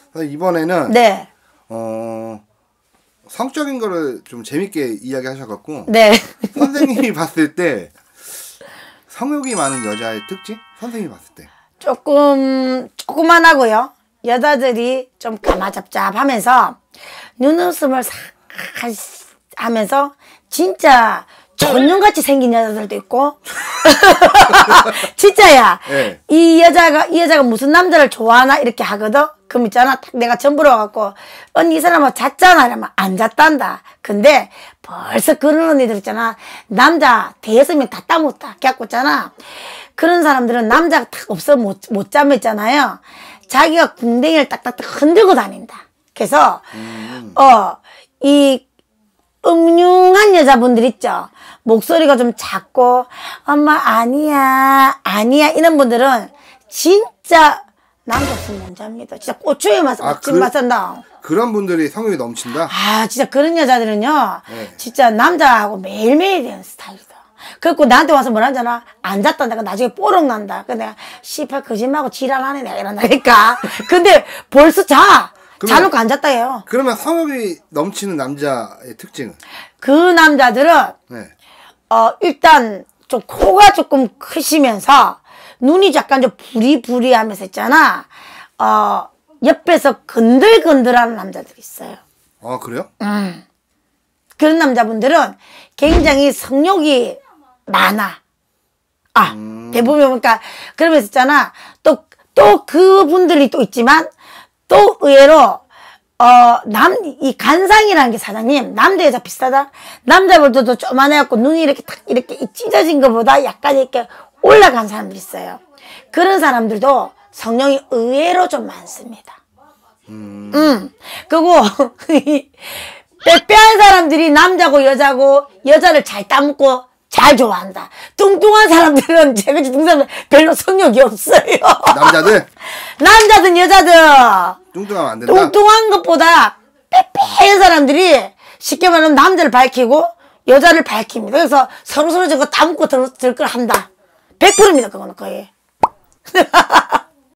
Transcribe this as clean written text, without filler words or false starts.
이번에는 네. 성적인 거를 좀 재밌게 이야기하셔갖고 네. 선생님이 봤을 때 성욕이 많은 여자의 특징? 선생님이 봤을 때 조그만하고요. 여자들이 좀 까마잡잡하면서 눈웃음을 싹 하면서 진짜 전년같이 생긴 여자들도 있고 진짜야. 네. 이 여자가 무슨 남자를 좋아하나 이렇게 하거든. 그럼 있잖아, 딱 내가 전부러 갖고 언니 이 사람하고 잤잖아 이러면 안 잤단다. 근데 벌써 그런 언니들 있잖아, 남자 대여섯 명 다 따먹다 갖고 있잖아. 그런 사람들은 남자가 딱 없어 못 잠을 있잖아요. 자기가 궁뎅이를 딱딱딱 흔들고 다닌다. 그래서 이 음흉한 여자분들 있죠. 목소리가 좀 작고 엄마 아니야 이런 분들은 진짜 남자 없으면 못 잡니다. 진짜 고추에 맞선다. 그런 분들이 성욕이 넘친다? 진짜 그런 여자들은요. 네. 진짜 남자하고 매일매일 되는 스타일이다. 그래갖고 나한테 와서 뭐라 하잖아. 안 잤단다. 나중에 뽀록 난다. 근데 내가 씨발 거짓말하고 지랄하네 내가 이런다니까. 근데 벌써 자놓고 안 잤다 해요. 그러면 성욕이 넘치는 남자의 특징은? 그 남자들은 네. 일단 좀 코가 조금 크시면서 눈이 약간 좀 부리부리하면서 있잖아. 옆에서 건들건들하는 남자들이 있어요. 아, 그래요? 그런 남자분들은 굉장히 성욕이 많아. 대부분 그러니까 그러면서 있잖아. 또 그분들이 또 있지만 또 의외로 이 간상이라는 게 사장님, 남자 여자 비슷하다. 남자분들도 쪼만해갖고 눈이 이렇게 탁 이렇게 찢어진 것보다 약간 이렇게 올라간 사람들이 있어요. 그런 사람들도 성령이 의외로 좀 많습니다. 그리고 빼빼한 사람들이 남자고 여자를 잘 따먹고 잘 좋아한다. 뚱뚱한 사람들은 제가 뚱뚱한 별로 성욕이 없어요. 남자든 여자든 뚱뚱하면 안 된다? 뚱뚱한 것보다 빼빼한 사람들이 쉽게 말하면 남자를 밝히고 여자를 밝힙니다. 그래서 서로 저거 따먹고 들걸 한다. 100%입니다. 그거는 거의.